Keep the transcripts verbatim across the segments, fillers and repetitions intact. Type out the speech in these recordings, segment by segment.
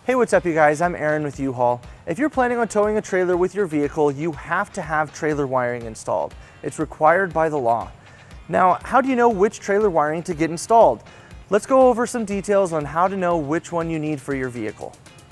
Hey, what's up you guys? I'm Aaron with U-Haul. If you're planning on towing a trailer with your vehicle, you have to have trailer wiring installed. It's required by the law. Now, how do you know which trailer wiring to get installed? Let's go over some details on how to know which one you need for your vehicle.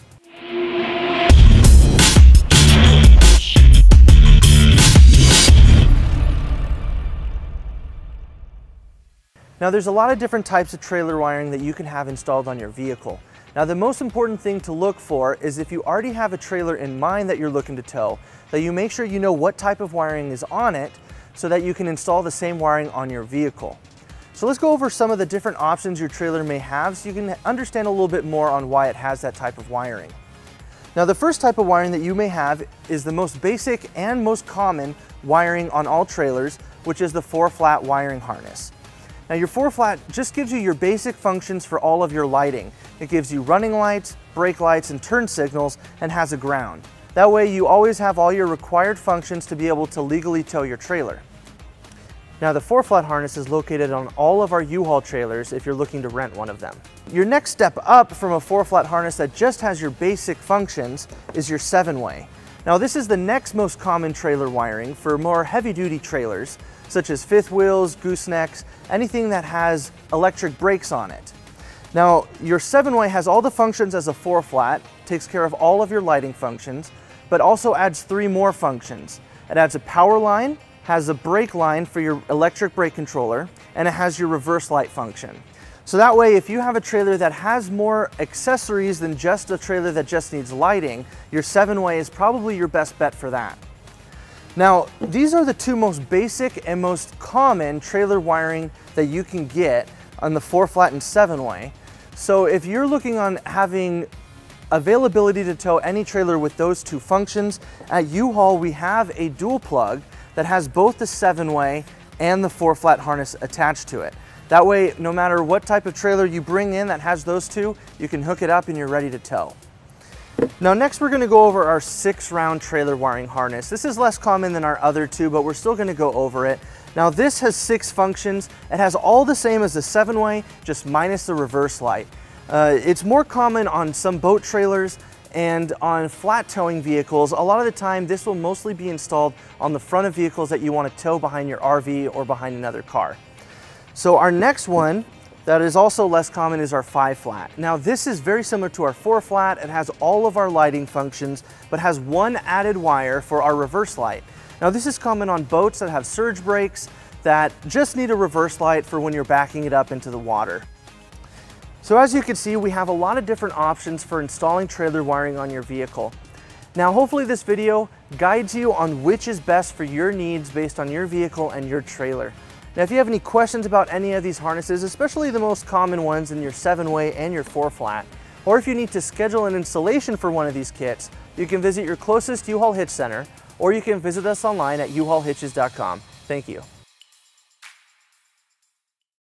Now, there's a lot of different types of trailer wiring that you can have installed on your vehicle. Now, the most important thing to look for is if you already have a trailer in mind that you're looking to tow, that you make sure you know what type of wiring is on it so that you can install the same wiring on your vehicle. So let's go over some of the different options your trailer may have so you can understand a little bit more on why it has that type of wiring. Now, the first type of wiring that you may have is the most basic and most common wiring on all trailers, which is the four flat wiring harness. Now, your four flat just gives you your basic functions for all of your lighting. It gives you running lights, brake lights, and turn signals, and has a ground. That way you always have all your required functions to be able to legally tow your trailer. Now, the four flat harness is located on all of our U-Haul trailers if you're looking to rent one of them. Your next step up from a four flat harness that just has your basic functions is your seven way. Now, this is the next most common trailer wiring for more heavy duty trailers, such as fifth wheels, goosenecks, anything that has electric brakes on it. Now, your seven way has all the functions as a four flat, takes care of all of your lighting functions, but also adds three more functions. It adds a power line, has a brake line for your electric brake controller, and it has your reverse light function. So that way, if you have a trailer that has more accessories than just a trailer that just needs lighting, your seven way is probably your best bet for that. Now, these are the two most basic and most common trailer wiring that you can get on the four flat and seven way. So if you're looking on having availability to tow any trailer with those two functions, at U-Haul we have a dual plug that has both the seven way and the four flat harness attached to it. That way, no matter what type of trailer you bring in that has those two, you can hook it up and you're ready to tow. Now, next we're going to go over our six round trailer wiring harness. This is less common than our other two, but we're still going to go over it. Now, this has six functions. It has all the same as the seven way, just minus the reverse light. Uh, it's more common on some boat trailers and on flat towing vehicles. A lot of the time, this will mostly be installed on the front of vehicles that you want to tow behind your R V or behind another car. So our next one that is also less common is our five flat. Now, this is very similar to our four flat. It has all of our lighting functions, but has one added wire for our reverse light. Now, this is common on boats that have surge brakes that just need a reverse light for when you're backing it up into the water. So as you can see, we have a lot of different options for installing trailer wiring on your vehicle. Now, hopefully this video guides you on which is best for your needs based on your vehicle and your trailer. Now, if you have any questions about any of these harnesses, especially the most common ones in your seven way and your four flat, or if you need to schedule an installation for one of these kits, you can visit your closest U-Haul Hitch Center, or you can visit us online at U Haul Hitches dot com. Thank you.